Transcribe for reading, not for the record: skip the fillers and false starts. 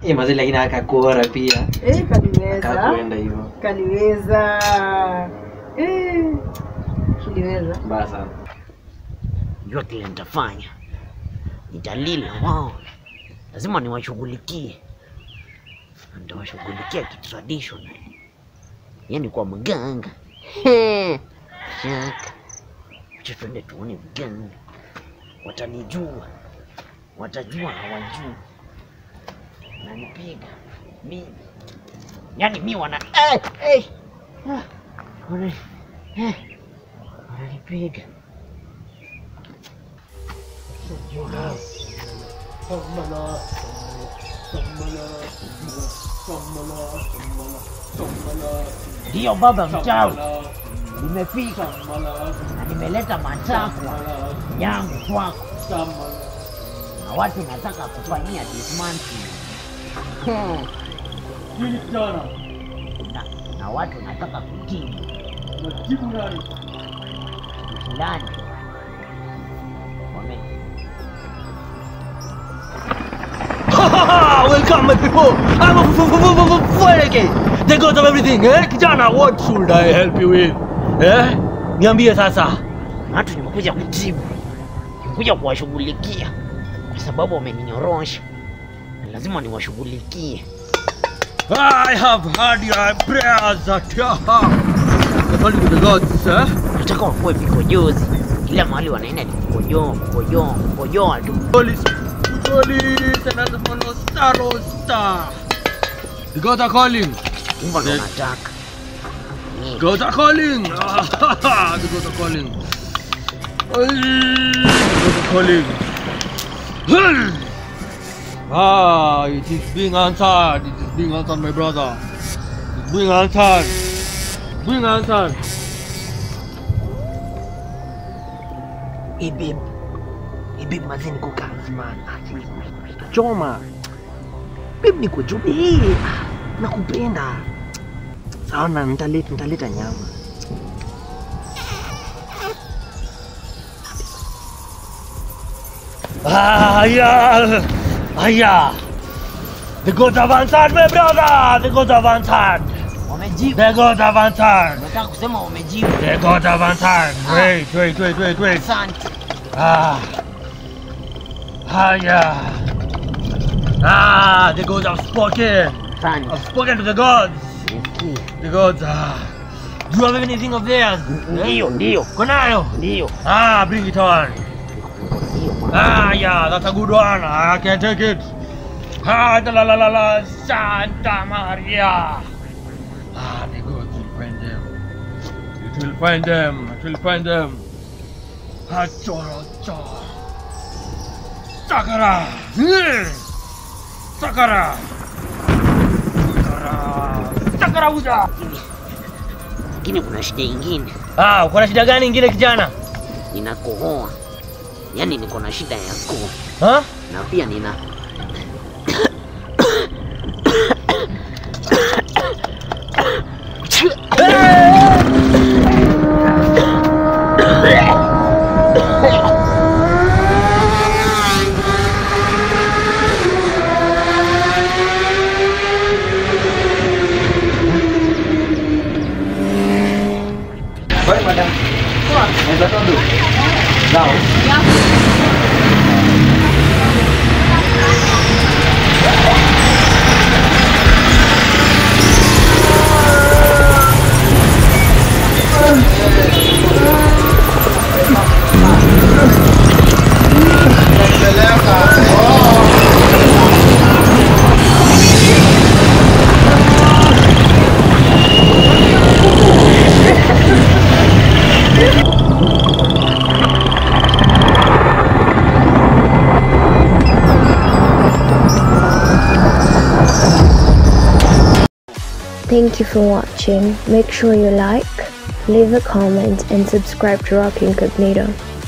Mazee lakini akakora pia. Kaliweza. Akakwenda hivyo. Kaliweza. Kiliweza. Basa. Jua kile nitafanya. Nitalila wao. Lazima niwashughulikie. Nitawashughulikia kitraditional. Yaani kwa mganga. Shaka. Acha twende tuone mganga. Watanijua. Watajua hawajui. Nanipiga mimi. Yaani mimi wananipiga. Ndio baba mchawi. Nimefika na nimeleta matakwa yangu kwako. Na watu nataka kufanyia dismantling. Nini kijana? Na watu nataka kutibu. Unatibu nani? Fulani. Welcome my people. I'm a again. The god of everything. Kijana, what should I help you with? Niambie sasa. Watu nimekuja kutibu. Nimekuja kuwashughulikia. Kwa sababu wameninyorosha. Lazima niwashughulikie. I have heard your prayers at your heart. According to the gods, Nataka wakuwe vikojozi. Kila mahali wanaenda ni kukojoa tu. Police, and other follow star. The gods are calling. Kumba ndo nataka. Gods are calling. The gods are calling. It is being answered. It is being answered, my brother. It's being answered. Being answered. Babe mazee niko kazi man. Choma. Babe niko juu. Nakupenda. Sawa na nitaleta nyama. The gods have answered, my brother. The gods have answered. Wamejibu. The gods have answered. Nataka kusema wamejibu. The gods have answered. Wait. Asante. The gods have spoken. Asante. I've spoken to the gods. The gods. Do you have anything of theirs? Ndio. Konayo? Ndio. Bring it on. That's a good one. I can take it. Santa Maria. The gods will find them. It will find them. Sakara uja. Lakini kuna shida ingine. Kuna shida gani ingine kijana? Ninakohoa. Yaani niko na shida ya koo. Na pia nina Baik madam.Eza todo. Now. Thank you for watching. Make sure you like, leave a comment and subscribe to Rock Incognito.